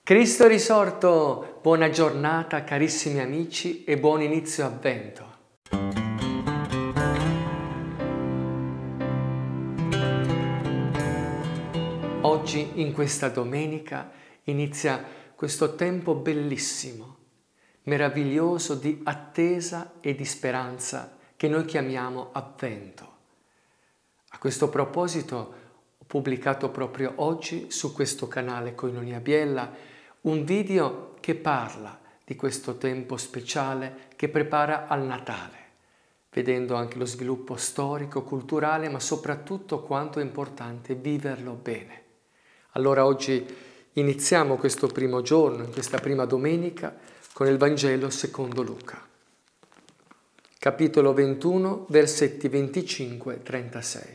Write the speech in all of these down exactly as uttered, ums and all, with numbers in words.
Cristo è risorto! Buona giornata carissimi amici e buon inizio avvento. Oggi in questa domenica inizia questo tempo bellissimo, meraviglioso di attesa e di speranza che noi chiamiamo avvento. A questo proposito ho pubblicato proprio oggi su questo canale Koinonia Biella un video che parla di questo tempo speciale che prepara al Natale, vedendo anche lo sviluppo storico, culturale, ma soprattutto quanto è importante viverlo bene. Allora oggi iniziamo questo primo giorno, in questa prima domenica, con il Vangelo secondo Luca. Capitolo ventuno, versetti venticinque trentasei.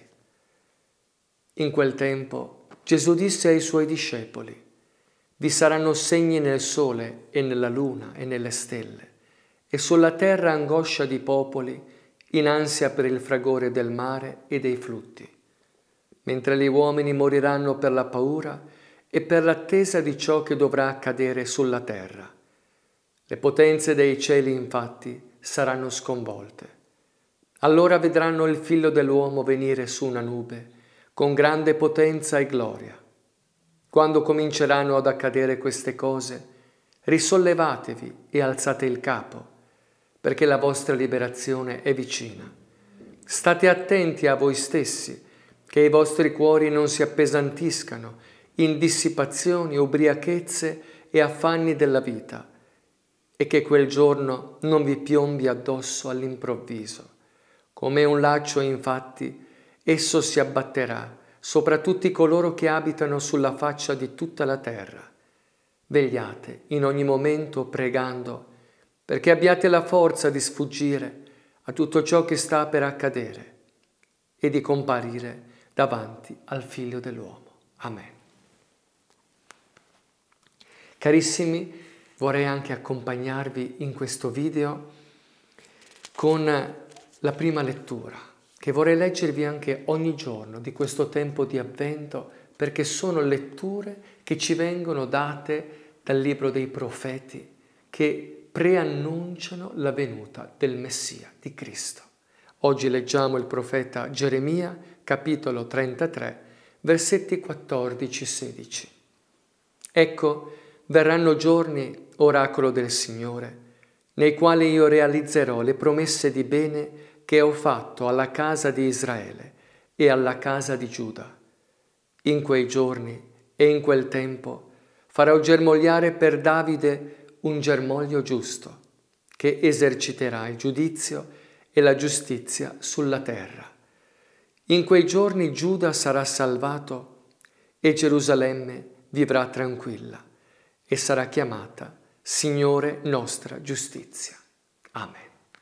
In quel tempo Gesù disse ai suoi discepoli: vi saranno segni nel sole e nella luna e nelle stelle, e sulla terra angoscia di popoli, in ansia per il fragore del mare e dei flutti, mentre gli uomini moriranno per la paura e per l'attesa di ciò che dovrà accadere sulla terra. Le potenze dei cieli, infatti, saranno sconvolte. Allora vedranno il Figlio dell'uomo venire su una nube, con grande potenza e gloria. Quando cominceranno ad accadere queste cose, risollevatevi e alzate il capo, perché la vostra liberazione è vicina. State attenti a voi stessi, che i vostri cuori non si appesantiscano in dissipazioni, ubriachezze e affanni della vita, e che quel giorno non vi piombi addosso all'improvviso. Come un laccio, infatti, esso si abbatterà sopra tutti coloro che abitano sulla faccia di tutta la terra. Vegliate in ogni momento pregando, perché abbiate la forza di sfuggire a tutto ciò che sta per accadere e di comparire davanti al Figlio dell'uomo. Amen. Carissimi, vorrei anche accompagnarvi in questo video con la prima lettura, che vorrei leggervi anche ogni giorno di questo tempo di avvento, perché sono letture che ci vengono date dal libro dei profeti, che preannunciano la venuta del Messia, di Cristo. Oggi leggiamo il profeta Geremia, capitolo trentatré, versetti quattordici sedici. Ecco, verranno giorni, oracolo del Signore, nei quali io realizzerò le promesse di bene che ho fatto alla casa di Israele e alla casa di Giuda. In quei giorni e in quel tempo farò germogliare per Davide un germoglio giusto, che eserciterà il giudizio e la giustizia sulla terra. In quei giorni Giuda sarà salvato e Gerusalemme vivrà tranquilla e sarà chiamata Signore nostra giustizia. Amen.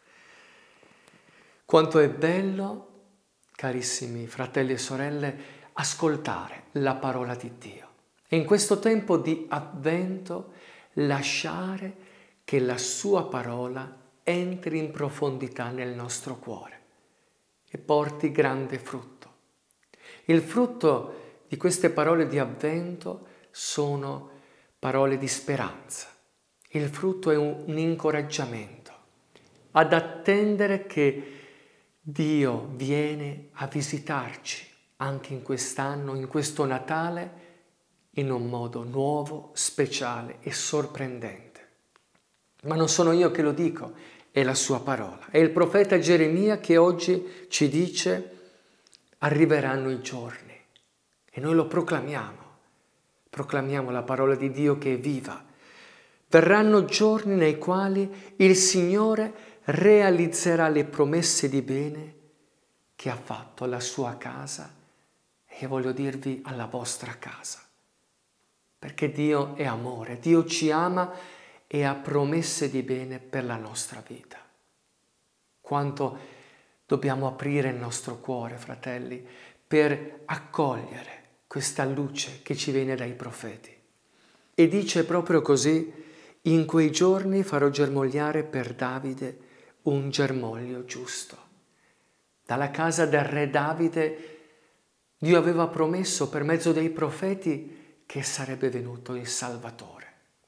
Quanto è bello, carissimi fratelli e sorelle, ascoltare la parola di Dio. E in questo tempo di avvento lasciare che la sua parola entri in profondità nel nostro cuore e porti grande frutto. Il frutto di queste parole di avvento sono parole di speranza. Il frutto è un, un incoraggiamento ad attendere che Dio viene a visitarci anche in quest'anno, in questo Natale, in un modo nuovo, speciale e sorprendente. Ma non sono io che lo dico, è la sua parola. È il profeta Geremia che oggi ci dice: arriveranno i giorni, e noi lo proclamiamo. Proclamiamo la parola di Dio che è viva. Verranno giorni nei quali il Signore realizzerà le promesse di bene che ha fatto alla sua casa e voglio dirvi alla vostra casa. Perché Dio è amore, Dio ci ama e ha promesse di bene per la nostra vita. Quanto dobbiamo aprire il nostro cuore, fratelli, per accogliere questa luce che ci viene dai profeti. E dice proprio così: in quei giorni farò germogliare per Davide un germoglio giusto. Dalla casa del re Davide Dio aveva promesso per mezzo dei profeti che sarebbe venuto il Salvatore.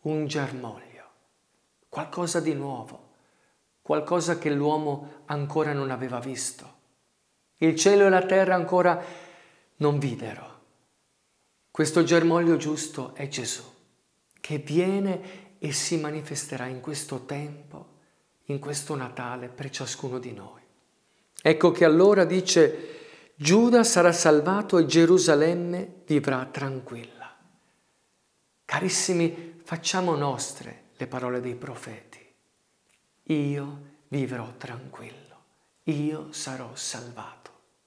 un germoglio, qualcosa di nuovo, qualcosa che l'uomo ancora non aveva visto. Il cielo e la terra ancora non videro. Questo germoglio giusto è Gesù, che viene e si manifesterà in questo tempo, in questo Natale per ciascuno di noi. Ecco che allora dice: Giuda sarà salvato e Gerusalemme vivrà tranquilla. Carissimi, facciamo nostre le parole dei profeti. Io vivrò tranquillo, io sarò salvato.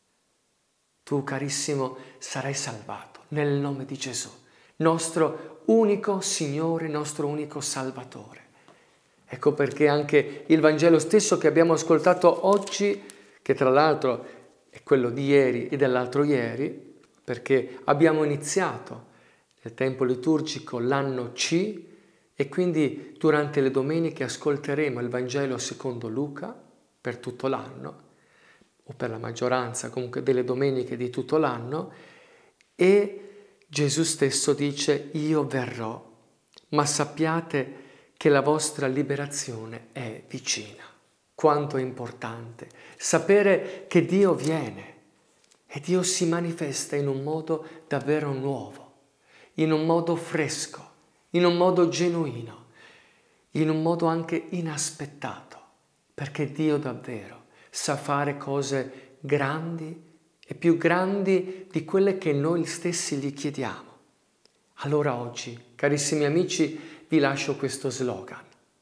Tu, carissimo, sarai salvato nel nome di Gesù, nostro unico Signore, nostro unico Salvatore. Ecco perché anche il Vangelo stesso che abbiamo ascoltato oggi, che tra l'altro è quello di ieri e dell'altro ieri, perché abbiamo iniziato nel tempo liturgico l'anno C e quindi durante le domeniche ascolteremo il Vangelo secondo Luca per tutto l'anno, o per la maggioranza comunque delle domeniche di tutto l'anno, e Gesù stesso dice: io verrò, ma sappiate che la vostra liberazione è vicina. Quanto è importante sapere che Dio viene e Dio si manifesta in un modo davvero nuovo, in un modo fresco, in un modo genuino, in un modo anche inaspettato, perché Dio davvero sa fare cose grandi e più grandi di quelle che noi stessi gli chiediamo. Allora oggi, carissimi amici, vi lascio questo slogan: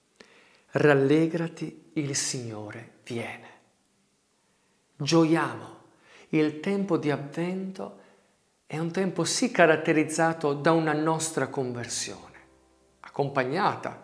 rallegrati, il Signore viene. Gioiamo, il tempo di Avvento è un tempo sì caratterizzato da una nostra conversione, accompagnata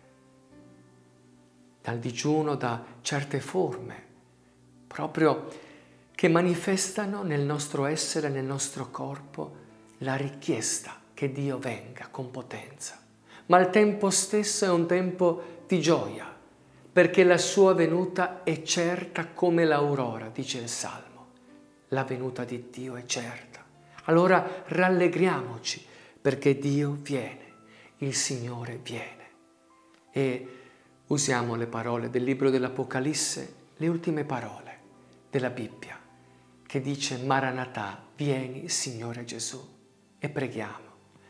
dal digiuno, da certe forme, proprio che manifestano nel nostro essere, nel nostro corpo, la richiesta che Dio venga con potenza. Ma al tempo stesso è un tempo di gioia, perché la sua venuta è certa come l'aurora, dice il Salmo. La venuta di Dio è certa. Allora rallegriamoci, perché Dio viene, il Signore viene. E usiamo le parole del libro dell'Apocalisse, le ultime parole della Bibbia, che dice: Maranatà, vieni Signore Gesù. E preghiamo.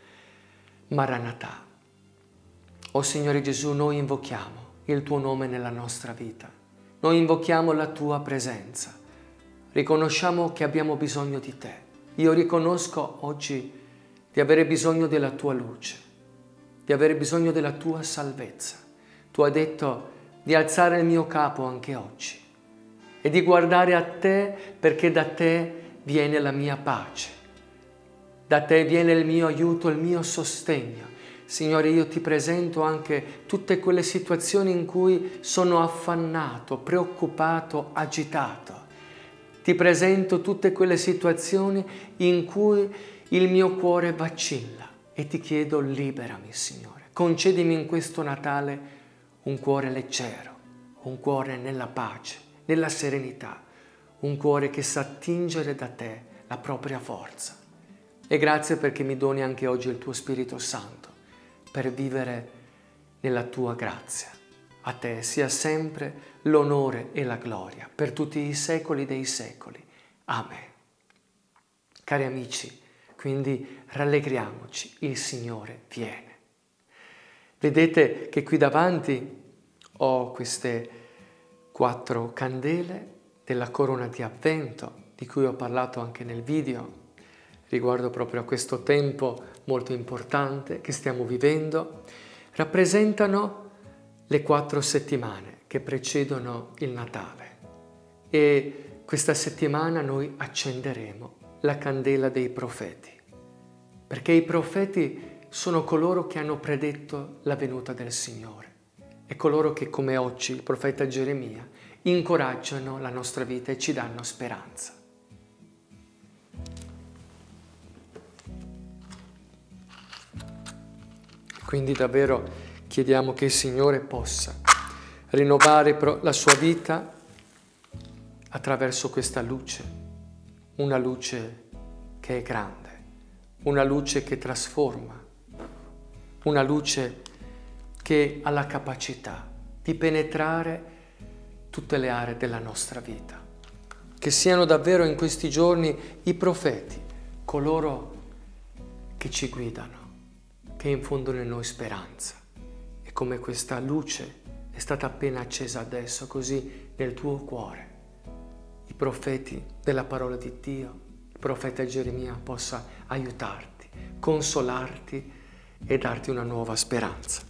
Maranatà. O Signore Gesù, noi invochiamo il tuo nome nella nostra vita. Noi invochiamo la tua presenza. Riconosciamo che abbiamo bisogno di te. Io riconosco oggi di avere bisogno della tua luce, di avere bisogno della tua salvezza. Tu hai detto di alzare il mio capo anche oggi e di guardare a te, perché da te viene la mia pace. Da te viene il mio aiuto, il mio sostegno. Signore, io ti presento anche tutte quelle situazioni in cui sono affannato, preoccupato, agitato. Ti presento tutte quelle situazioni in cui il mio cuore vacilla e ti chiedo: liberami, Signore. Concedimi in questo Natale un cuore leggero, un cuore nella pace, nella serenità, un cuore che sa attingere da te la propria forza. E grazie perché mi doni anche oggi il tuo Spirito Santo per vivere nella tua grazia. A te sia sempre l'onore e la gloria per tutti i secoli dei secoli. Amen. Cari amici, quindi rallegriamoci, il Signore viene. Vedete che qui davanti ho queste quattro candele della corona di Avvento, di cui ho parlato anche nel video, riguardo proprio a questo tempo molto importante che stiamo vivendo. Rappresentano le quattro settimane che precedono il Natale, e questa settimana noi accenderemo la candela dei profeti, perché i profeti sono coloro che hanno predetto la venuta del Signore e coloro che, come oggi il profeta Geremia, incoraggiano la nostra vita e ci danno speranza. Quindi davvero chiediamo che il Signore possa rinnovare la sua vita attraverso questa luce, una luce che è grande, una luce che trasforma, una luce che ha la capacità di penetrare tutte le aree della nostra vita. Che siano davvero in questi giorni i profeti, coloro che ci guidano, che infondono in noi speranza. E come questa luce è stata appena accesa adesso, così nel tuo cuore, i profeti della parola di Dio, il profeta Geremia possa aiutarti, consolarti e darti una nuova speranza.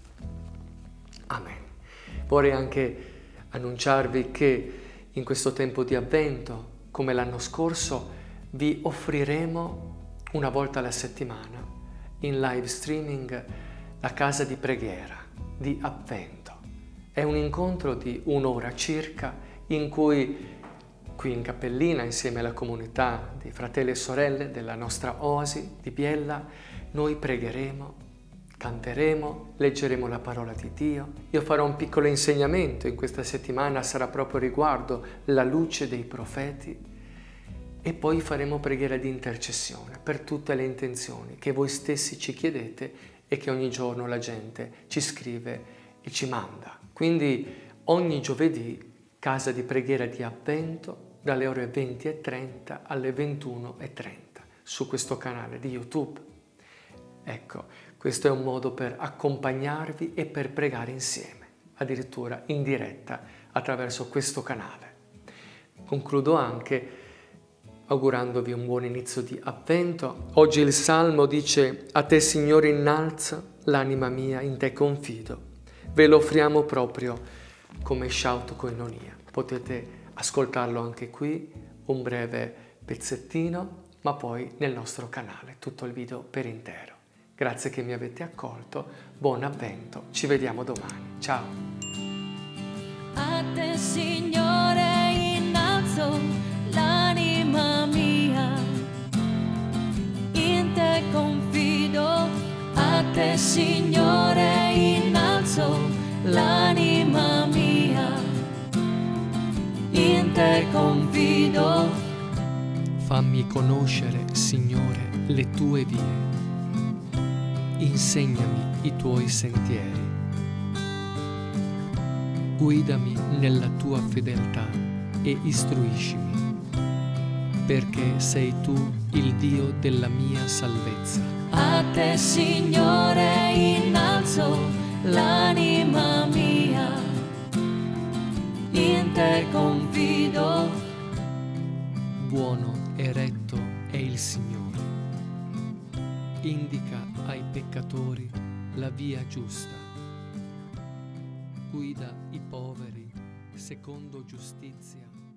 Amen. Vorrei anche annunciarvi che in questo tempo di Avvento, come l'anno scorso, vi offriremo una volta alla settimana in live streaming la casa di preghiera di Avvento. È un incontro di un'ora circa in cui qui in Cappellina, insieme alla comunità di fratelli e sorelle della nostra Oasi di Biella, noi pregheremo, canteremo, leggeremo la parola di Dio. Io farò un piccolo insegnamento in questa settimana, sarà proprio riguardo la luce dei profeti, e poi faremo preghiera di intercessione per tutte le intenzioni che voi stessi ci chiedete e che ogni giorno la gente ci scrive e ci manda. Quindi ogni giovedì casa di preghiera di Avvento dalle ore venti e trenta alle ventuno e trenta su questo canale di YouTube. Ecco, questo è un modo per accompagnarvi e per pregare insieme, addirittura in diretta attraverso questo canale. Concludo anche augurandovi un buon inizio di Avvento. Oggi il Salmo dice: a te Signore innalza l'anima mia, in te confido. Ve lo offriamo proprio come shout koinonia. Potete ascoltarlo anche qui, un breve pezzettino, ma poi nel nostro canale, tutto il video per intero. Grazie che mi avete accolto, buon Avvento, ci vediamo domani, ciao! A te Signore innalzo l'anima mia, in te confido. A te Signore innalzo l'anima mia, in te confido. Fammi conoscere, Signore, le tue vie. Insegnami i tuoi sentieri. Guidami nella tua fedeltà e istruiscimi, perché sei tu il Dio della mia salvezza. A te Signore innalzo l'anima mia, in te confido. Buono e retto è il Signore. Indica ai peccatori la via giusta. Guida i poveri secondo giustizia